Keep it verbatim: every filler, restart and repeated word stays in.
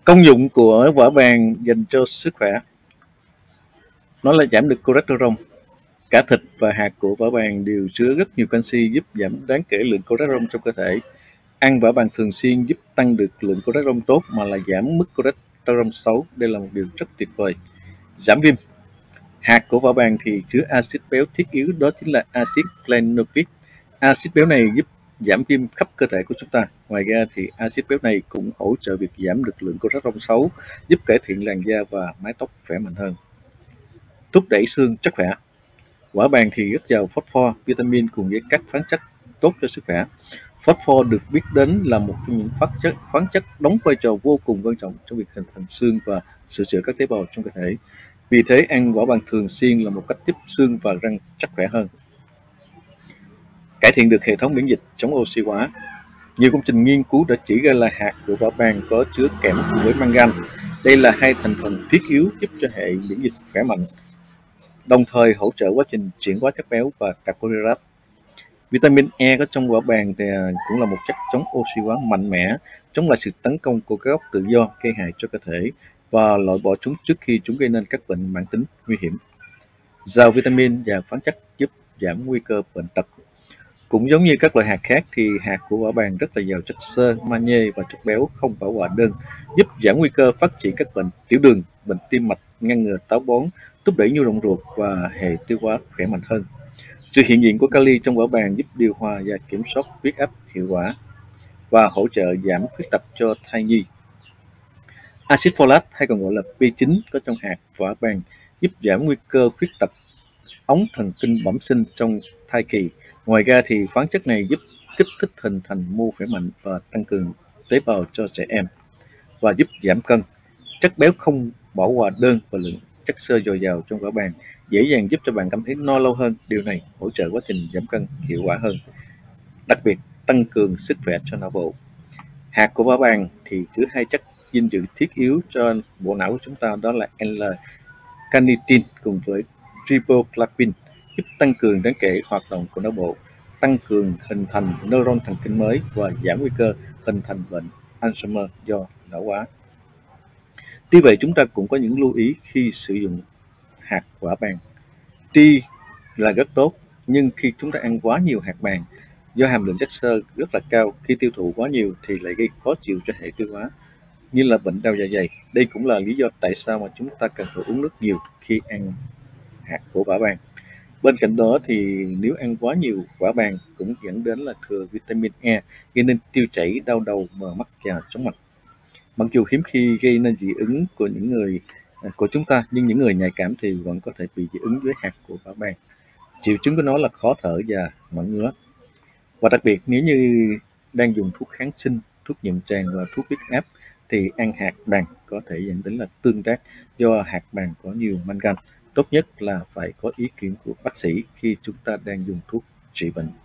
Công dụng của vỏ bàng dành cho sức khỏe, nó là giảm được cholesterol. Cả thịt và hạt của vỏ bàng đều chứa rất nhiều canxi, giúp giảm đáng kể lượng cholesterol trong cơ thể. Ăn vỏ bàng thường xuyên giúp tăng được lượng cholesterol tốt mà là giảm mức cholesterol xấu. Đây là một điều rất tuyệt vời. Giảm viêm. Hạt của vỏ bàng thì chứa axit béo thiết yếu, đó chính là axit glenoic. Axit béo này giúp giảm viêm khắp cơ thể của chúng ta. Ngoài ra thì axit béo này cũng hỗ trợ việc giảm được lượng cholesterol xấu, giúp cải thiện làn da và mái tóc khỏe mạnh hơn. Thúc đẩy xương chắc khỏe. Quả bàng thì rất giàu phosphor, vitamin cùng với các khoáng chất tốt cho sức khỏe. Phosphor được biết đến là một trong những khoáng chất khoáng chất đóng vai trò vô cùng quan trọng trong việc hình thành xương và sửa chữa các tế bào trong cơ thể. Vì thế, ăn vỏ bàng thường xuyên là một cách giúp xương và răng chắc khỏe hơn. Cải thiện được hệ thống miễn dịch, chống oxy hóa. Nhiều công trình nghiên cứu đã chỉ ra là hạt của vỏ bàng có chứa kẽm cùng với mangan. Đây là hai thành phần thiết yếu giúp cho hệ miễn dịch khỏe mạnh, đồng thời hỗ trợ quá trình chuyển hóa chất béo và carbohydrate. Vitamin E có trong vỏ bàng thì cũng là một chất chống oxy hóa mạnh mẽ, chống lại sự tấn công của các gốc tự do gây hại cho cơ thể và loại bỏ chúng trước khi chúng gây nên các bệnh mãn tính nguy hiểm. Giàu vitamin và khoáng chất giúp giảm nguy cơ bệnh tật. Cũng giống như các loại hạt khác thì hạt của vỏ bàng rất là giàu chất xơ, magie và chất béo không bão hòa đơn, giúp giảm nguy cơ phát triển các bệnh tiểu đường, bệnh tim mạch, ngăn ngừa táo bón, thúc đẩy nhu động ruột và hệ tiêu hóa khỏe mạnh hơn. Sự hiện diện của kali trong vỏ bàng giúp điều hòa và kiểm soát huyết áp hiệu quả và hỗ trợ giảm khuyết tật cho thai nhi. Axit folate hay còn gọi là B chín có trong hạt vỏ bàng giúp giảm nguy cơ khuyết tật ống thần kinh bẩm sinh trong thai kỳ. Ngoài ra thì khoáng chất này giúp kích thích hình thành mô khỏe mạnh và tăng cường tế bào cho trẻ em và giúp giảm cân. Chất béo không bão hòa đơn và lượng chất xơ dồi dào trong vỏ bàng dễ dàng giúp cho bạn cảm thấy no lâu hơn. Điều này hỗ trợ quá trình giảm cân hiệu quả hơn. Đặc biệt, tăng cường sức khỏe cho não bộ. Hạt của vỏ bàng thì chứa hai chất dinh dưỡng thiết yếu cho bộ não của chúng ta, đó là L-carnitin cùng với riboflavin, giúp tăng cường đáng kể hoạt động của não bộ, tăng cường hình thành neuron thần kinh mới và giảm nguy cơ hình thành bệnh Alzheimer do lão hóa. Tuy vậy, chúng ta cũng có những lưu ý khi sử dụng hạt quả bàng. Tuy là rất tốt, nhưng khi chúng ta ăn quá nhiều hạt bàng, do hàm lượng chất xơ rất là cao, khi tiêu thụ quá nhiều thì lại gây khó chịu cho hệ tiêu hóa, như là bệnh đau dạ dày. Đây cũng là lý do tại sao mà chúng ta cần phải uống nước nhiều khi ăn hạt của quả bàng. Bên cạnh đó thì nếu ăn quá nhiều quả bàng cũng dẫn đến là thừa vitamin E, gây nên tiêu chảy, đau đầu, mờ mắt và chóng mặt. Mặc dù hiếm khi gây nên dị ứng của những người của chúng ta, nhưng những người nhạy cảm thì vẫn có thể bị dị ứng với hạt của quả bàng. Triệu chứng của nó là khó thở và mẩn ngứa. Và đặc biệt nếu như đang dùng thuốc kháng sinh, thuốc nhuận tràng và thuốc huyết áp thì ăn hạt bàng có thể dẫn đến là tương tác, do hạt bàng có nhiều mangan. Tốt nhất là phải có ý kiến của bác sĩ khi chúng ta đang dùng thuốc trị bệnh.